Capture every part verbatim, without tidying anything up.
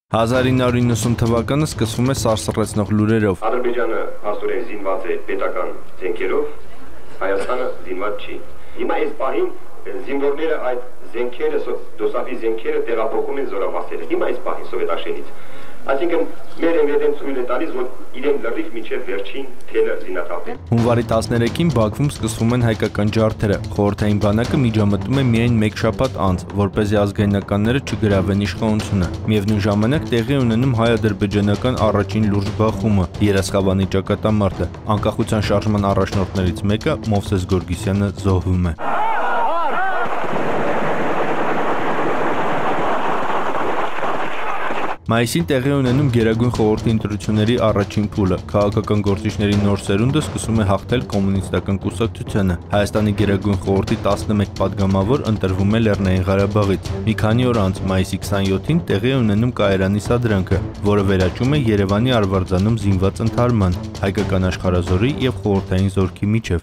հազար ինը հարյուր իննսուն թվականը սկսվում է սարսռեցնող լուրերով։ Ադրբեջանը աստորեն զինված է պետական զենքերով, Հայաստանը զինված չի։ Հիմա այս պահին զինվորները այդ զենքերը, դոսաֆի զենքերը տեղափոխում են զորամասերը։ Հիմա այս պահին սովետաշենից։ Այսինքն մեր εμβետեն ցույց է տալիս, որ իրեն լրիվ միջև վերջին թելը զինաթափ է։ Հունվարի տասներեքին Բաքվում սկսվում են հայկական ջարդերը։ Խորհրդային բանակը միջամտում է միայն մեկ շաբաթ անց, որպեսզի ազգայնականները չգրավեն իշխանությունը։ Միևնույն ժամանակ տեղի է ունենում հայ-ադրբեջանական առաջին լուրջ բախումը՝ Երասխավանի ճակատամարտը։ Անկախության շարժման առաջնորդներից մեկը Մովսես Գորգիսյանը զոհվում է։ Մայիսին տեղի ունենում Գերագույն խորհրդի ընտրությունների առաջին փուլը։ Քաղաքական գործիչների նոր սերունդը սկսում է հաղթել կոմունիստական կուսակցությանը։ Հայաստանի Գերագույն խորհրդի տասնմեկ պատգամավոր ընտրվում է Լեռնային Ղարաբաղից։ Մի քանի օր անց մայիսի քսաներկուին տեղի է ունենում Կայարանի սադրանքը, որը վերաճում է Երևանի Արվարձանում զինված ընդհարման, հայկական աշխարհազորի եւ խորհրդային զորքի միջև։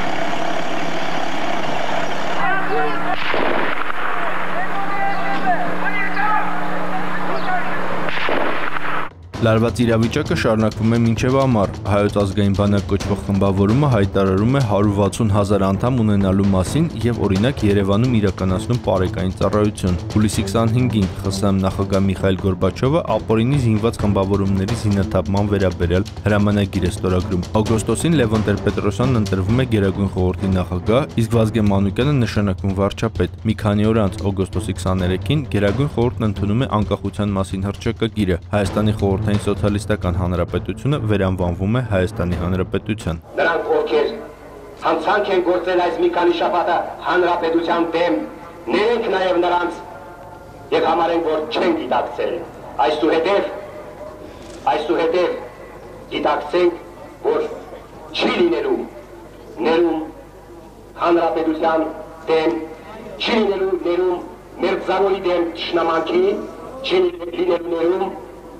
Լարված իրավիճակը շարունակվում է մինչև ամառ։ Հայոց ազգային բանակ կոչվող խմբավորումը հայտարարում է հարյուր վաթսուն հազար անդամ ունենալու մասին եւ օրինակ Երևանում իրականացնում պարեկային ծառայություն։ Հուլիսի քսանհինգին ԽՍՀՄ նախագահ Միխայիլ Գորբաչովը ապօրինի զինված խմբավորումների զինաթափման վերաբերյալ հրամանագիր է ստորագրում։ Օգոստոսին Լևոն Տեր-Պետրոսյանն ընտրվում է Գերագույն խորհրդի նախագահ, իսկ Վազգեն Մանուկյանը նշանակվում վարչապետ։ Մի քանի օր անց օգոստոսի քսաներեքին Գերագույն խորհուրդն ընդունում է անկախության մասին հռչակագիրը։ Հայաստանի խորհրդային Սոցիալիստական Հանրապետությունը վերանվանվում է Հայաստանի Հանրապետության։ Նրանք ովքեր հանցանք են գործել այս մի քանի շաբաթը հանրապետության դեմ, ներենք նաև նրանց եւ համարենք, որ չեն գիտակցել։ Այսուհետև այսուհետև գիտակցենք, որ չի լինելու ներում հանրապետության դեմ, չի լինելու ներում մերձավորի դեմ ճշնամանքի, չի լինելու ներում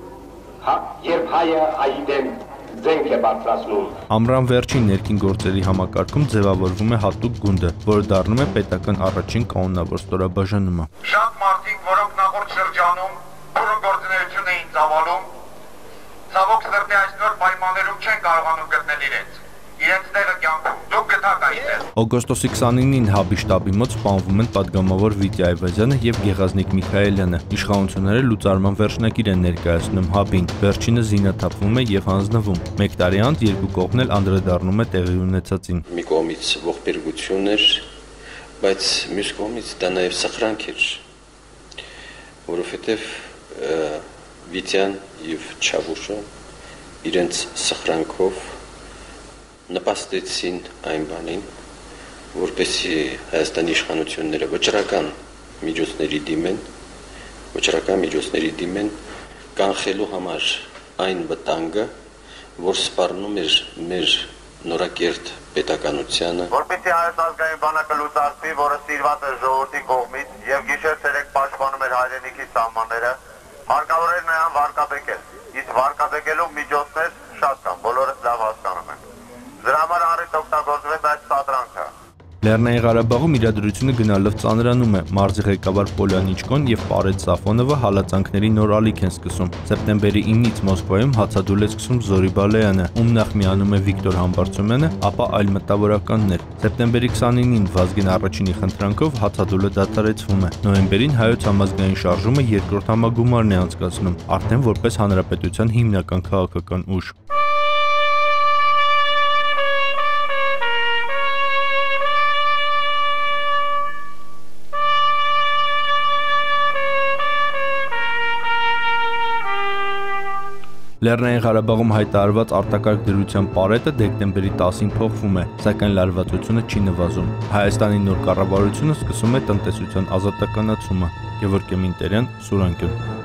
երբ հայը հայի դեմ զենք է բարձրացնում։ Ամռան վերջին ներքին գործերի համակարգում ձևավորվում է հատուկ գունդը, որը դառնում է պետական առաջին կանոնավոր ստորաբաժանումը։ Շատ մարդիկ, որոնք նախորդ շրջանում բուռն գործունեություն էին ծավալում, ցավոք սրտի այս նոր պայմաններում չեն կարողանում գտնել իրենց։ Իրենց տեղը կյանքում դուք գտաք այստեղ։ Օգոստոսի քսանինին ՀԱԲ-ի շտաբի մոտ սպանվում են պատգամավոր Վիտյա Այվազյանը եւ Գեղազնիկ Միքայելյանը։ Իշխանությունները լուծարման վերջնագիր են ներկայացնում ՀԱԲ-ին։ Վերջինը զինաթափվում է եւ հանձնվում։ Մեկ տարի անց երկու կողմն էլ անդրադառնում է տեղի ունեցածին։ Մի կողմից ողբերգություն էր, բայց մյուս կողմից դա նաեւ սխրանք էր, որովհետեւ Վիտյան եւ Չավուշը իրենց սխրանքով նպաստեցին այն բանին, որպեսզի Հայաստանի իշխանությունները վճռական միջոցների դիմեն, վճռական միջոցների դիմեն կանխելու համար այն վտանգը, որ սպառնում էր մեր նորակերտ պետականությանը։ Որպեսզի Հայոց ազգային բանակը լուծարվի, որը սիրված է ժողովրդի կողմից եւ գիշեր-ցերեկ պաշտպանում էր հայրենիքի սահմանները, հարկավոր էր նրան վարկաբեկել։ Իսկ վարկաբեկելու միջոցներ շատ կան, բոլորս լավ հասկանում են։ Դրա համար առիթ օգտագործվեց այս սադրանքը։ Լեռնային Ղարաբաղում իրադրությունը գնալով ծանրանում է։ Մարզի ղեկավար Պոլյան Իչկոն եւ Պարետ Սաֆոնովը հալածանքների նոր ալիք են սկսում։ Սեպտեմբերի իննից Մոսկվայում հացադուլ է սկսում Զորի Բալեյանը, ում նախ միանում է Վիկտոր Համբարձումյանը, ապա այլ մտավորականներ։ Սեպտեմբերի քսանինին Վազգեն առաջինի խնդրանքով հացադուլը դադարեցվում է։ Նոյեմբերին Հայոց համազգային շարժումը երկրորդ համագումարն է անցկացնում, արդեն որպես հանրապետության հիմնական քաղաքական ուժ։ Լեռնային Ղարաբաղում հայտարարված արտակարգ դրության պարետը դեկտեմբերի տասին փոխվում է, սակայն լարվածությունը չի նվազում։ Հայաստանի նոր կառավարությունը սկսում է տնտեսության ազատականացումը։ Գևորգ Մինտերյան, Սուրանկյուն։